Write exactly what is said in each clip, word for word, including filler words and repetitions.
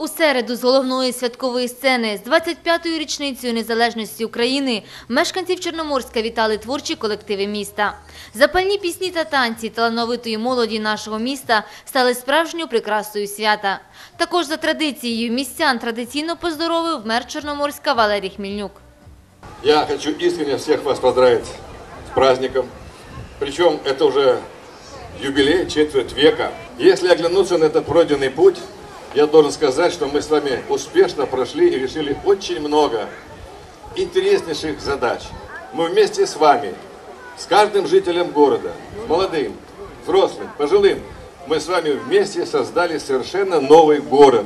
У середу з головної святкової сцени з двадцять п'ятою річницею незалежності України мешканців Чорноморська вітали творчі колективи міста. Запальні пісні та танці талановитої молоді нашого міста стали справжньою прикрасою свята. Також за традицією містян традиційно поздоровив мер Чорноморська Валерій Хмельнюк. Я хочу искренне всех вас поздравить с праздником. Причем это уже юбилей, четверть века. Если оглянуться на этот пройденный путь, я должен сказать, что мы с вами успешно прошли и решили очень много интереснейших задач. Мы вместе с вами, с каждым жителем города, молодым, взрослым, пожилым, мы с вами вместе создали совершенно новый город.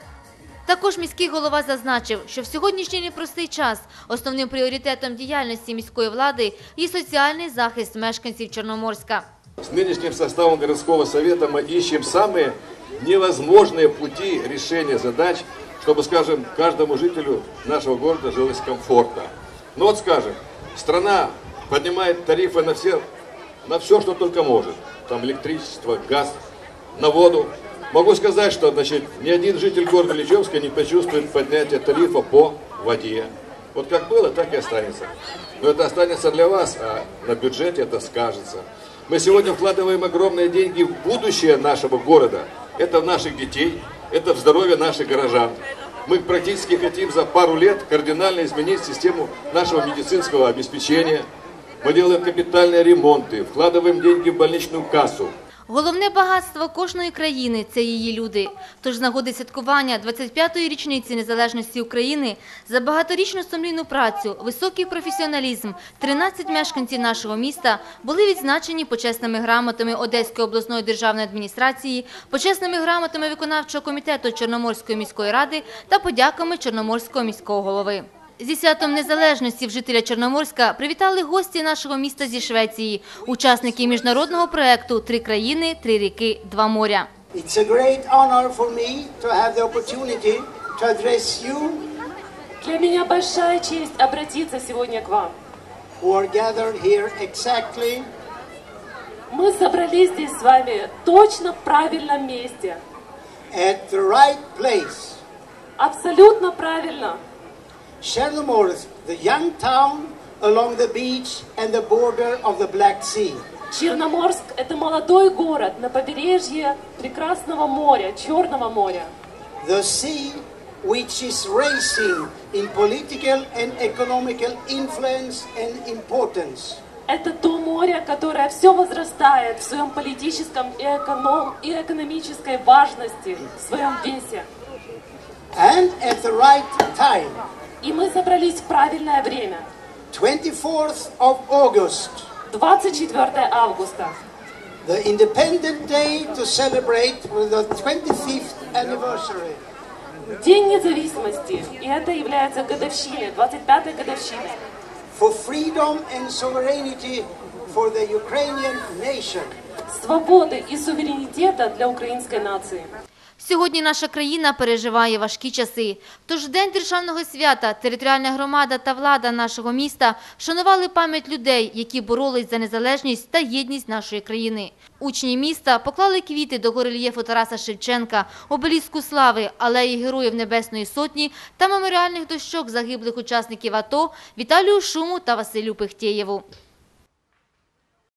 Також міський голова зазначив, що в сьогоднішній непростий час основним пріоритетом діяльності міської влади є соціальний захист мешканців Чорноморська. С нынешним составом городского совета мы ищем самые невозможные пути решения задач, чтобы, скажем, каждому жителю нашего города жилось комфортно. Ну вот, скажем, страна поднимает тарифы на все, на все, что только может. Там электричество, газ, на воду. Могу сказать, что, значит, ни один житель города Ильичевска не почувствует поднятия тарифа по воде. Вот как было, так и останется. Но это останется для вас, а на бюджете это скажется. Мы сегодня вкладываем огромные деньги в будущее нашего города. Это в наших детей, это в здоровье наших горожан. Мы практически хотим за пару лет кардинально изменить систему нашего медицинского обеспечения. Мы делаем капитальные ремонты, вкладываем деньги в больничную кассу. Головне багатство кожної країни – це її люди. Тож з нагоди святкування двадцять п'ятої річниці незалежності України за багаторічну сумлінну працю, високий професіоналізм тринадцять мешканців нашого міста були відзначені почесними грамотами Одеської обласної державної адміністрації, почесними грамотами виконавчого комітету Чорноморської міської ради та подяками Чорноморського міського голови. Зі святом незалежності в жителя Чорноморська привітали гості нашого міста зі Швеції, учасники міжнародного проєкту «Три країни, три ріки, два моря». It's a great honor for me to have the opportunity to address you. Для меня большая честь обратиться сегодня к вам. Who are gathered here exactly. Мы собрались здесь с вами точно в правильном месте. At the right place. Абсолютно правильно. Chernomorsk, the young town along the beach and the border of the Black Sea. Черноморск – это молодой город на побережье прекрасного моря, Черного моря. The sea, which is rising in political and economical influence and importance. Это то море, которое все возрастает в своем политическом и, эконом, и экономической важности, в своем весе. And at the right time. И мы собрались в правильное время. twenty-fourth of August. двадцать четвёртого августа. The Independent Day to celebrate with the twenty-fifth anniversary. День независимости, и это является годовщиной, двадцать пятой годовщиной. For freedom and sovereignty for the Ukrainian nation. Свободы и суверенитета для украинской нации. Сьогодні наша країна переживає важкі часи. Тож в День державного свята територіальна громада та влада нашого міста вшанували пам'ять людей, які боролись за незалежність та єдність нашої країни. Учні міста поклали квіти до горельєфу Тараса Шевченка, обеліску слави, алеї Героїв Небесної Сотні та меморіальних дощок загиблих учасників АТО Віталію Шуму та Василю Пихтєєву.